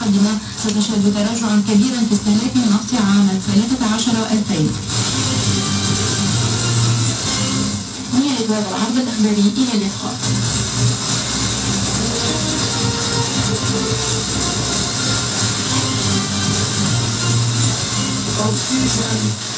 القادمة ستشهد تراجعا كبيرا في استهلاك النفط عام 2013-2000. نهاية هذا العرض الإخباري، إلى اللقاء. Oxygen.